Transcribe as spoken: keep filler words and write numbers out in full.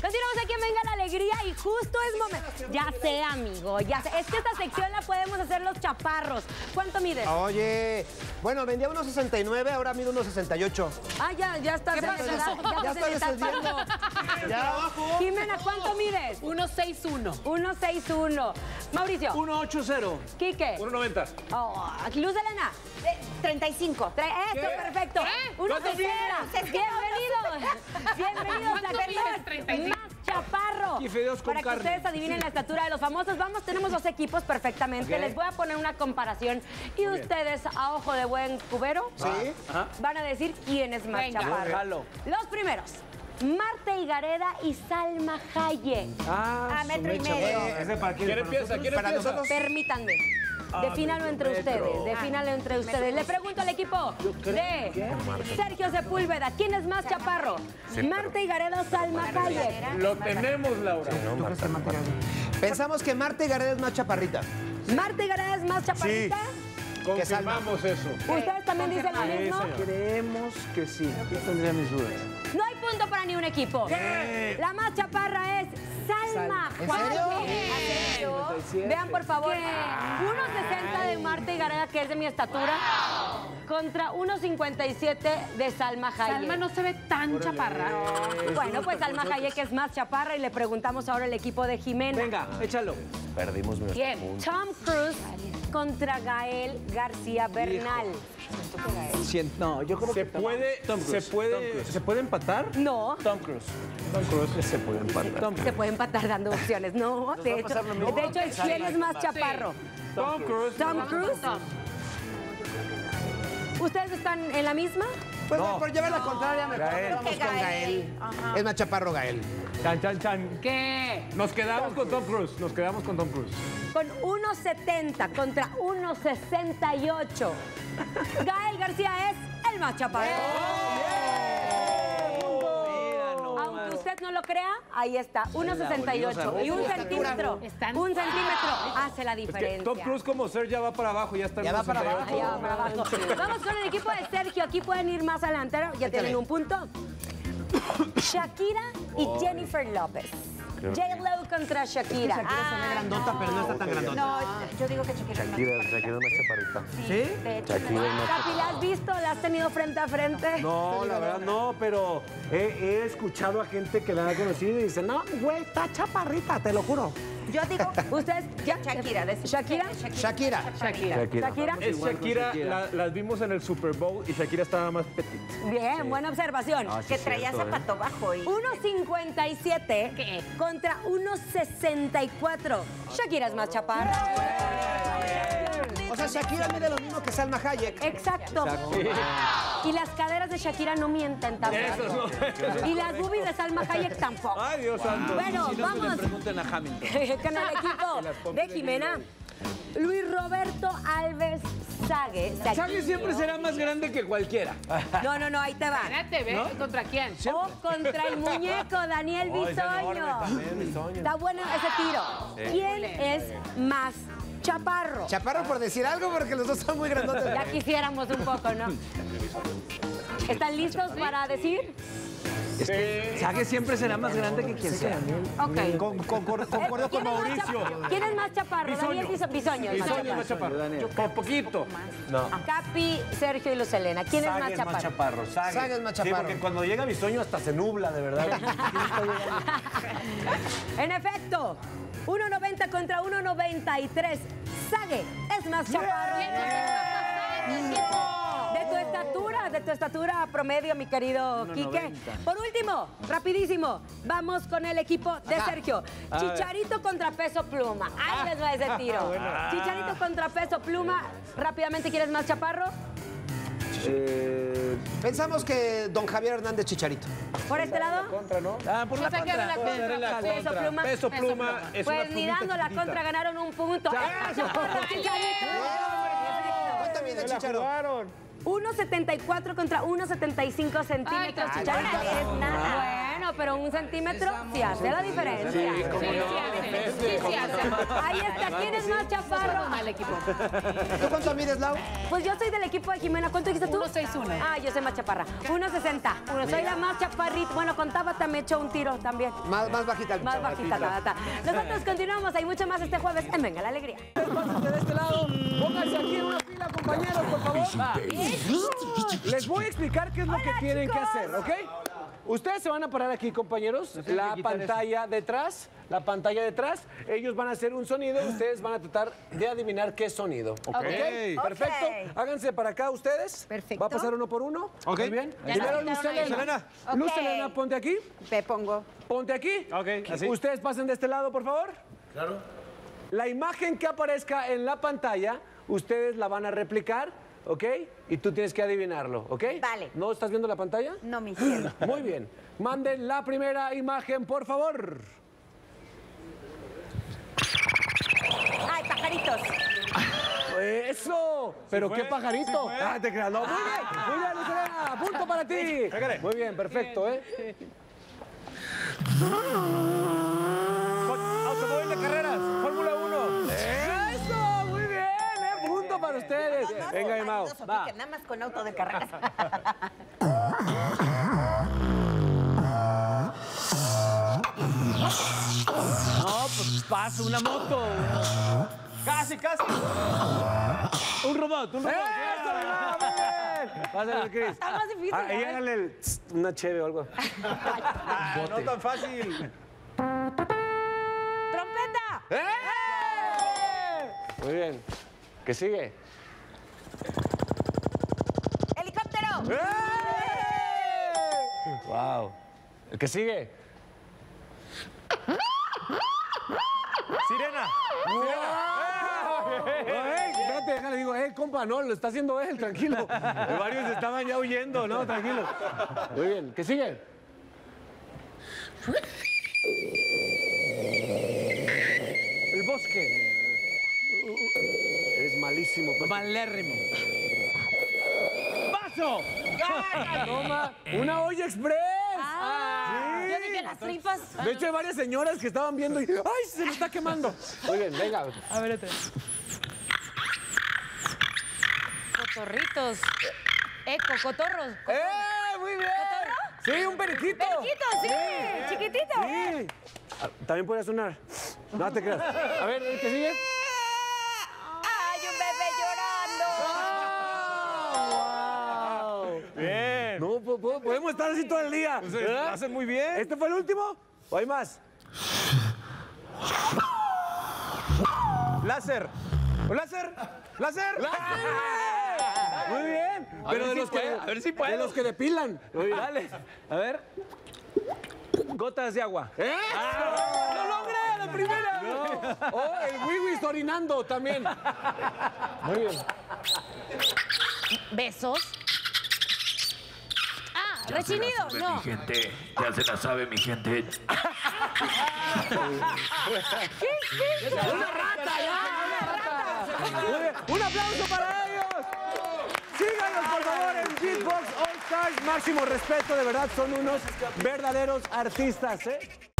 Continuamos aquí en Venga la Alegría y justo es momento. Ya sé, amigo, ya sé. Es que esta sección la podemos hacer los chaparros. ¿Cuánto mides? Oye, bueno, vendía uno sesenta y nueve, ahora mido uno sesenta y ocho. Ah, ya, ya estás en esa edad. Ya Ya estoy estás en esa descendiendo. edad. Ya. Jimena, ¿cuánto mides? uno seis uno. uno seis uno. Mauricio. uno ocho cero. Quique. uno noventa. Oh, Luz Elena. treinta y cinco. Tre- Esto, ¿Qué? perfecto. uno ¿Cuánto sesenta. mides? Bienvenidos. Bienvenidos a ¿Cuánto mides? Tercer treinta y cinco. Más Chaparro. Y fideos con Para que carne. ustedes adivinen la estatura de los famosos. Vamos, tenemos dos equipos perfectamente. Ok. Les voy a poner una comparación y Muy bien. ustedes, a ojo de buen cubero, Sí. Ajá. van a decir quién es más Venga. chaparro. Jalo. Los primeros. Marta Higareda y Salma Hayek. Ah, A metro y su medio. mecha. ¿Ese para quién? ¿Quién empieza? ¿Quién Para empieza? nosotros. Permítanme. Defínalo entre metro. ustedes, defínalo entre ustedes. Le pregunto al equipo de Sergio Sepúlveda, ¿quién es más chaparro? ¿Marta Higareda o Salma Hayek? Lo tenemos, Laura. Pensamos que Marta Higareda es más chaparrita. ¿Marta Higareda es más chaparrita? Confirmamos eso. ¿Ustedes también dicen lo mismo? Creemos que sí. Yo tendría mis dudas. No hay punto para ni un equipo. La más chaparra es Salma ¿En serio? Hayek. Vean, por favor, uno sesenta de Marta Higareda, que es de mi estatura, contra uno cincuenta y siete de Salma Hayek. Salma no se ve tan chaparra. Bueno, pues Salma Hayek es más chaparra y le preguntamos ahora al equipo de Jimena. Venga, échalo. Perdimos nuestro ¿Quién? Tom Cruise contra Gael García Bernal. Cien- No, yo creo ¿Se que puede, Tom Cruise. ¿se puede, Tom Cruise. ¿se puede empatar? No, Tom Cruise. Tom Cruise se puede empatar. Tom se Cruise. puede empatar dando opciones. No, de va a hecho, pasar lo mismo. de hecho, es quién es más chaparro. Tom Cruise. Tom Cruise. ¿Ustedes están en la misma? Pues por llevar la contraria, mejor Gael. vamos Que con Gael. Gael. Ajá. Es más chaparro Gael. Chan, chan, chan. ¿Qué? Nos quedamos con Tom Cruise. Nos quedamos con Tom Cruise. Con uno setenta contra uno sesenta y ocho. Gael García es el más chaparro. Aunque usted no lo crea, ahí está, uno sesenta y ocho. Y un centímetro, Están- un centímetro hace la Es que diferencia. Tom Cruise como ser ya va para abajo, ya está en Ya va para sesenta y ocho. Allá, para abajo. Vamos con el equipo de Sergio. Aquí pueden ir más adelante. Ya tienen un punto. Shakira y Jennifer López. J-Lo contra Shakira. Shakira grandota, pero no está tan grandota. No, yo digo que Shakira es más chaparra. Shakira es más chaparrita. ¿Sí? De hecho, Capi, ¿la has visto? ¿La has tenido frente a frente? No, la verdad no, pero he, he escuchado a gente que la ha conocido y dice, no, güey, está chaparrita, te lo juro. yo digo ¿Ustedes ya? Shakira. de- ¿Shakira? Shakira. Shakira. ¿Shakira? Es Igual con Shakira, Shakira. la- las vimos en el Super Bowl y Shakira estaba más petit. Bien, buena observación. que traía zapato bajo y... uno cincuenta y siete ¿Qué? contra uno sesenta y cuatro. Shakira es más chaparra. O sea, Shakira mide lo mismo que Salma Hayek. Exacto. Y las caderas de Shakira no mienten tampoco. Y las boobies de Salma Hayek tampoco. Ay, Dios santo. Bueno, Si no, que vamos le pregunten a Hamilton. con el equipo de Jimena. Luis Roberto Alves Sague. Sague siempre será más grande que cualquiera. No, no, no, ahí te va. Espérate, ¿ves? ¿Contra quién? O contra el muñeco Daniel Bisoño. Está bueno ese tiro. ¿Quién es más chaparro? Chaparro por decir algo, porque los dos son muy grandotes. Ya quisiéramos un poco, ¿no? ¿Están listos para decir? Sague siempre será más grande que quien sea. Ok. Con, con, con, concuerdo ¿Quién con es más Mauricio. chapa- ¿Quién es más chaparro? Daniel Biso- Bisoño. es más Bisoño es más chaparro. chaparro. Por poquito. No. Capi, Sergio y Luz Elena. ¿Quién es más Sague es más chaparro? chaparro. Sague. Sague es más Sí, chaparro. porque cuando llega mi sueño hasta se nubla, de verdad. En efecto, uno noventa contra uno noventa y tres. Sague es más chaparro. De tu estatura, de tu estatura promedio, mi querido Quique. Por último, rapidísimo, vamos con el equipo de Sergio. Chicharito contra Peso Pluma. Ahí les va ese tiro. Chicharito contra Peso Pluma. Rápidamente, ¿quieres más chaparro? Eh, Pensamos que don Javier Hernández Chicharito. ¿Por este lado? Contra, ¿no? ah, por la O sea, que era la contra. contra. La Peso contra. Pluma. Peso Peso Pluma Pluma. es Pues una ni plumita dando la chiquita. contra ganaron un punto. ¡Es más chaparro, Chicharito! ¿Cuánto mide Se la Chicharo? jugaron. uno setenta y cuatro contra uno setenta y cinco centímetros. Ay, Chicharito órale, es nada. Bueno, Bueno, pero un centímetro sí hace la diferencia. Sí, sí hace. Sí, sí hace. Ahí está. ¿Quién es más chaparro? Mal equipo. ¿Tú cuánto mides, Lau? Pues yo soy del equipo de Jimena. ¿Cuánto dijiste tú? uno sesenta y uno. Ah, yo soy más chaparra. uno sesenta. Soy la más chaparrita. Bueno, con Tabata me echo un tiro también. Más, más bajita. Más bajita, Tabata. Nosotros continuamos. Hay mucho más este jueves en Venga la Alegría. Pásense de este lado. Pónganse aquí en una fila, compañeros, por favor. Va. Les voy a explicar qué es lo que Hola, tienen chicos. que hacer, ¿ok? Ustedes se van a parar aquí, compañeros. La pantalla detrás, la pantalla detrás. Ellos van a hacer un sonido. Ustedes van a tratar de adivinar qué sonido. ¿Ok? Perfecto. Ok. Háganse para acá ustedes. Perfecto. Va a pasar uno por uno. Ok. Muy bien. Ya Primero, nos Luz quitaron ahí. Helena. Ok. Luz Helena, ponte aquí. Te pongo. Ponte aquí. Ok, así. Ustedes pasen de este lado, por favor. Claro. La imagen que aparezca en la pantalla, ustedes la van a replicar, ¿ok? Y tú tienes que adivinarlo, ¿ok? Vale. ¿No estás viendo la pantalla? No, mi cielo. Muy bien. Manden la primera imagen, por favor. Ay, pajaritos. ¡Eso! ¿Pero fue, qué pajarito? sí fue. Ah, te creas. No, muy bien. Muy bien, Luz Helena. Punto para ti. Pégale. Muy bien, perfecto, ¿eh? Automóvil de carreras, Fórmula uno. ¡Eso! Muy bien, ¿eh? Punto para ustedes. Venga, mi Mau. Maridoso, Va. Pique, nada más con auto de carreras. No, pues pasa una moto. Casi, casi. Un robot, un robot. ¡Eso, mi Mau! Muy bien. Pásale, Cris. Está más difícil. Ah, ¿eh? y háganle el tss, una cheve o algo. Ah, no tan fácil. ¡Trompeta! ¡Eh! Muy bien. ¿Qué sigue? ¡Helicóptero! ¡Eh! ¡Wow! ¿El que sigue? Sirena. ¡Eh! Espérate, déjale, digo, eh, compa, no, lo está haciendo él, tranquilo. Varios estaban ya huyendo, no, tranquilo. Muy bien, ¿qué sigue? El bosque. Eres malísimo. pues. Malérrimo. ¡Paso! Toma, una olla express. Ah, Sí. yo dije las tripas. De hecho, hay varias señoras que estaban viendo y ¡ay, se me está quemando! Muy bien, venga. A ver, otra. Cotorritos. Eco, cotorros. ¡Eh! ¡Muy bien! Sí, un periquito. Periquito, sí, chiquitito. Sí. Ah, también podría sonar. No te creas. A ver, ¿el que sigue? ¡Ay, un bebé llorando! ¡Wow! Bien. No, po- po- podemos estar así todo el día. Lo ¿verdad? hacen muy bien. ¿Este fue el último? ¿O hay más? Láser. ¿Un láser? ¿Láser? Muy bien. Pero de ver si los que puedo, a ver si puedo. de los que depilan. Muy bien. Dale. A ver. Gotas de agua. ¡Eh! ¡Lo logré a la primera! Oh, el Wiwis orinando también. Muy bien. Besos. Ah, rechinido. No. Mi gente, ya se la sabe mi gente. ¡Una rata ya! Muy bien. ¡Un aplauso para ellos! Síganos, por favor, en Beatbox All Stars. Máximo respeto, de verdad, son unos verdaderos artistas, ¿eh?